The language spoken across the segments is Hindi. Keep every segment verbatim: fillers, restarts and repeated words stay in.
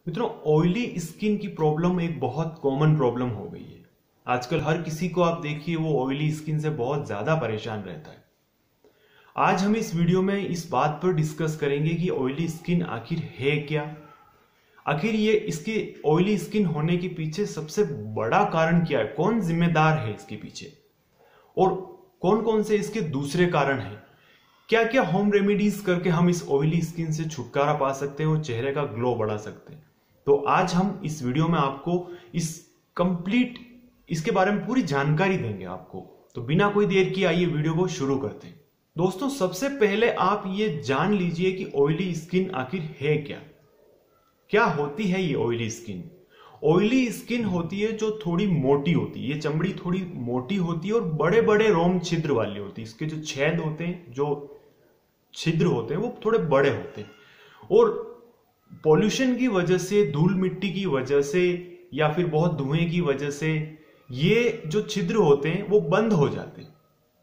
मित्रों, ऑयली स्किन की प्रॉब्लम एक बहुत कॉमन प्रॉब्लम हो गई है। आजकल हर किसी को आप देखिए वो ऑयली स्किन से बहुत ज्यादा परेशान रहता है। आज हम इस वीडियो में इस बात पर डिस्कस करेंगे कि ऑयली स्किन आखिर है क्या, आखिर ये इसके ऑयली स्किन होने के पीछे सबसे बड़ा कारण क्या है, कौन जिम्मेदार है इसके पीछे, और कौन कौन से इसके दूसरे कारण हैं, क्या क्या होम रेमेडीज करके हम इस ऑयली स्किन से छुटकारा पा सकते हैं और चेहरे का ग्लो बढ़ा सकते हैं। तो आज हम इस वीडियो में आपको इस कंप्लीट इसके बारे में पूरी जानकारी देंगे आपको। तो बिना कोई देर की आइए वीडियो को शुरू करते हैं। दोस्तों, सबसे पहले आप ये जान लीजिए कि ऑयली स्किन आखिर है क्या क्या होती है ये ऑयली स्किन। ऑयली स्किन होती है जो थोड़ी मोटी होती है, ये चमड़ी थोड़ी मोटी होती है और बड़े बड़े रोम छिद्र वाली होती है। इसके जो छेद होते हैं, जो छिद्र होते हैं, वो थोड़े बड़े होते हैं और पॉल्यूशन की वजह से, धूल मिट्टी की वजह से या फिर बहुत धुएं की वजह से ये जो छिद्र होते हैं वो बंद हो जाते हैं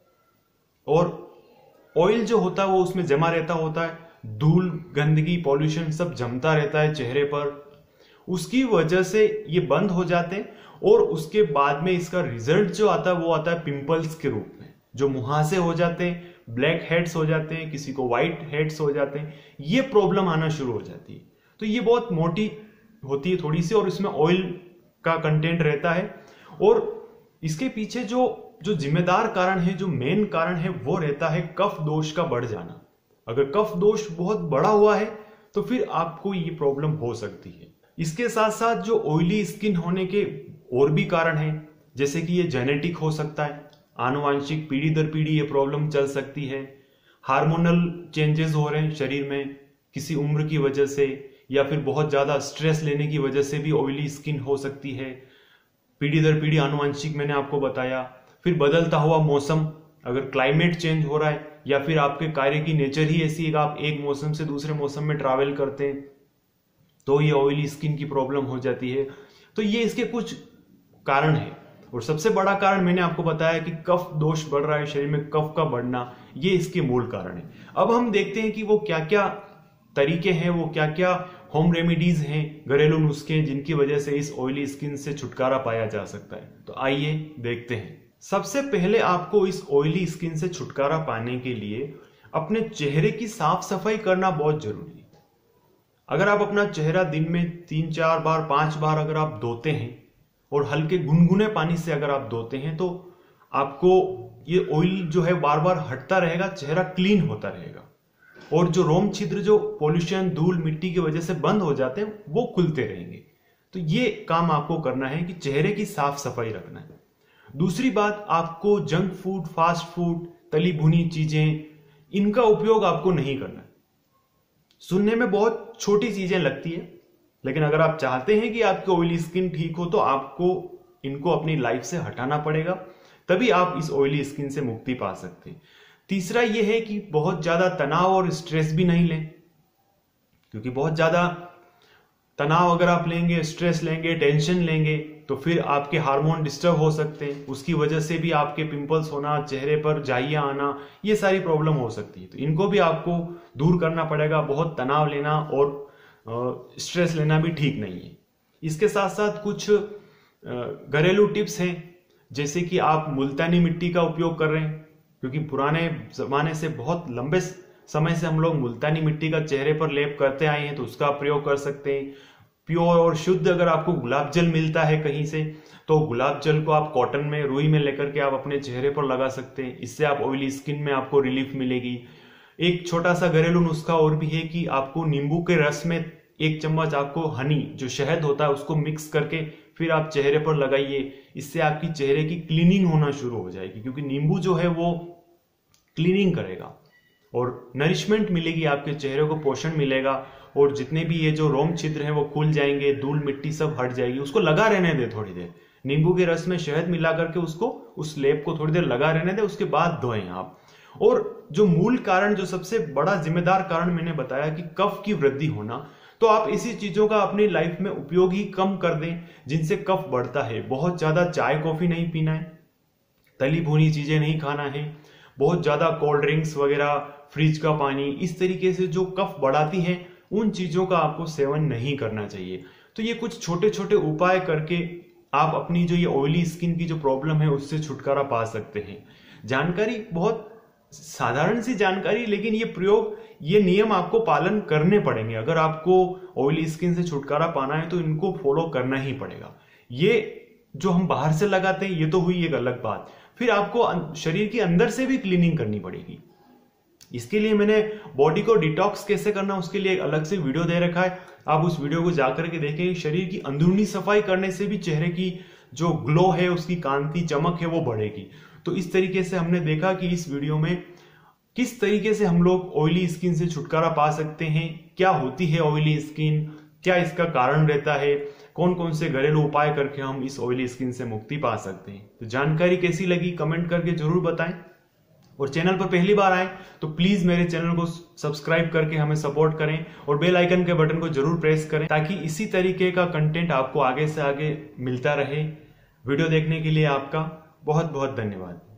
और ऑयल जो होता है वो उसमें जमा रहता होता है। धूल, गंदगी, पॉल्यूशन सब जमता रहता है चेहरे पर, उसकी वजह से ये बंद हो जाते हैं और उसके बाद में इसका रिजल्ट जो आता है वो आता है पिंपल्स के रूप में, जो मुहासे हो जाते हैं, ब्लैक हेड्स हो जाते हैं, किसी को व्हाइट हेड्स हो जाते हैं, ये प्रॉब्लम आना शुरू हो जाती है। तो ये बहुत मोटी होती है थोड़ी सी और इसमें ऑयल का कंटेंट रहता है और इसके पीछे जो जो जिम्मेदार कारण है, जो मेन कारण है, वो रहता है कफ दोष का बढ़ जाना। अगर कफ दोष बहुत बड़ा हुआ है तो फिर आपको ये प्रॉब्लम हो सकती है। इसके साथ साथ जो ऑयली स्किन होने के और भी कारण हैं, जैसे कि ये जेनेटिक हो सकता है, आनुवांशिक, पीढ़ी दर पीढ़ी ये प्रॉब्लम चल सकती है। हार्मोनल चेंजेस हो रहे हैं शरीर में किसी उम्र की वजह से, या फिर बहुत ज्यादा स्ट्रेस लेने की वजह से भी ऑयली स्किन हो सकती है। पीढ़ी दर पीढ़ी आनुवांशिक मैंने आपको बताया। फिर बदलता हुआ मौसम, अगर क्लाइमेट चेंज हो रहा है या फिर आपके कार्य की नेचर ही ऐसी है कि आप एक मौसम से दूसरे मौसम में ट्रैवल करते हैं, तो ये ऑयली स्किन की प्रॉब्लम हो जाती है। तो ये इसके कुछ कारण है और सबसे बड़ा कारण मैंने आपको बताया कि कफ दोष बढ़ रहा है शरीर में, कफ का बढ़ना, ये इसके मूल कारण है। अब हम देखते हैं कि वो क्या क्या तरीके हैं, वो क्या क्या होम रेमेडीज हैं, घरेलू नुस्खे हैं, जिनकी वजह से इस ऑयली स्किन से छुटकारा पाया जा सकता है। तो आइए देखते हैं। सबसे पहले आपको इस ऑयली स्किन से छुटकारा पाने के लिए अपने चेहरे की साफ सफाई करना बहुत जरूरी है। अगर आप अपना चेहरा दिन में तीन चार बार, पांच बार अगर आप धोते हैं और हल्के गुनगुने पानी से अगर आप धोते हैं तो आपको ये ऑयल जो है बार बार हटता रहेगा, चेहरा क्लीन होता रहेगा और जो रोम छिद्र जो पॉल्यूशन, धूल, मिट्टी की वजह से बंद हो जाते हैं वो खुलते रहेंगे। तो ये काम आपको करना है कि चेहरे की साफ सफाई रखना है। दूसरी बात, आपको जंक फूड, फास्ट फूड, तली भुनी चीजें, इनका उपयोग आपको नहीं करना है। सुनने में बहुत छोटी चीजें लगती है, लेकिन अगर आप चाहते हैं कि आपकी ऑयली स्किन ठीक हो तो आपको इनको अपनी लाइफ से हटाना पड़ेगा, तभी आप इस ऑयली स्किन से मुक्ति पा सकते हैं। तीसरा यह है कि बहुत ज्यादा तनाव और स्ट्रेस भी नहीं लें, क्योंकि बहुत ज्यादा तनाव अगर आप लेंगे, स्ट्रेस लेंगे, टेंशन लेंगे तो फिर आपके हार्मोन डिस्टर्ब हो सकते हैं, उसकी वजह से भी आपके पिंपल्स होना, चेहरे पर जाइयां आना, ये सारी प्रॉब्लम हो सकती है। तो इनको भी आपको दूर करना पड़ेगा। बहुत तनाव लेना और स्ट्रेस लेना भी ठीक नहीं है। इसके साथ साथ कुछ घरेलू टिप्स हैं, जैसे कि आप मुल्तानी मिट्टी का उपयोग कर रहे हैं, क्योंकि पुराने जमाने से, बहुत लंबे समय से हम लोग मुल्तानी मिट्टी का चेहरे पर लेप करते आए हैं, तो उसका प्रयोग कर सकते हैं। प्योर और शुद्ध अगर आपको गुलाब जल मिलता है कहीं से, तो गुलाब जल को आप कॉटन में, रुई में लेकर के आप अपने चेहरे पर लगा सकते हैं। इससे आप ऑयली स्किन में आपको रिलीफ मिलेगी। एक छोटा सा घरेलू नुस्खा और भी है कि आपको नींबू के रस में एक चम्मच आपको हनी, जो शहद होता है, उसको मिक्स करके फिर आप चेहरे पर लगाइए। इससे आपकी चेहरे की क्लीनिंग होना शुरू हो जाएगी, क्योंकि नींबू जो है वो क्लीनिंग करेगा और नरिशमेंट मिलेगी, आपके चेहरे को पोषण मिलेगा और जितने भी ये जो रोम छिद्र हैं वो खुल जाएंगे, धूल मिट्टी सब हट जाएगी। उसको लगा रहने दे थोड़ी देर, नींबू के रस में शहद मिला करके उसको, उस लेप को थोड़ी देर लगा रहने दे, उसके बाद धोएं आप। और जो मूल कारण, जो सबसे बड़ा जिम्मेदार कारण मैंने बताया कि कफ की वृद्धि होना, तो आप इसी चीजों का अपनी लाइफ में उपयोग ही कम कर दें जिनसे कफ बढ़ता है। बहुत ज्यादा चाय कॉफी नहीं पीना है, तली भुनी चीजें नहीं खाना है, बहुत ज्यादा कोल्ड ड्रिंक्स वगैरह, फ्रिज का पानी, इस तरीके से जो कफ बढ़ाती हैं उन चीजों का आपको सेवन नहीं करना चाहिए। तो ये कुछ छोटे छोटे उपाय करके आप अपनी जो ये ऑयली स्किन की जो प्रॉब्लम है उससे छुटकारा पा सकते हैं। जानकारी बहुत साधारण सी जानकारी, लेकिन ये प्रयोग, ये नियम आपको पालन करने पड़ेंगे। अगर आपको ऑयली स्किन से छुटकारा पाना है तो इनको फॉलो करना ही पड़ेगा। ये जो हम बाहर से लगाते हैं ये तो हुई एक अलग बात, फिर आपको शरीर के अंदर से भी क्लीनिंग करनी पड़ेगी। इसके लिए मैंने बॉडी को डिटॉक्स कैसे करना उसके लिए एक अलग से वीडियो दे रखा है, आप उस वीडियो को जाकर के देखें। शरीर की अंदरूनी सफाई करने से भी चेहरे की जो ग्लो है, उसकी कांति, चमक है, वो बढ़ेगी। तो इस तरीके से हमने देखा कि इस वीडियो में किस तरीके से हम लोग ऑयली स्किन से छुटकारा पा सकते हैं, क्या होती है ऑयली स्किन, क्या इसका कारण रहता है, कौन कौन से घरेलू उपाय करके हम इस ऑयली स्किन से मुक्ति पा सकते हैं। तो जानकारी कैसी लगी कमेंट करके जरूर बताएं, और चैनल पर पहली बार आए तो प्लीज मेरे चैनल को सब्सक्राइब करके हमें सपोर्ट करें और बेल आइकन के बटन को जरूर प्रेस करें, ताकि इसी तरीके का कंटेंट आपको आगे से आगे मिलता रहे। वीडियो देखने के लिए आपका बहुत बहुत धन्यवाद।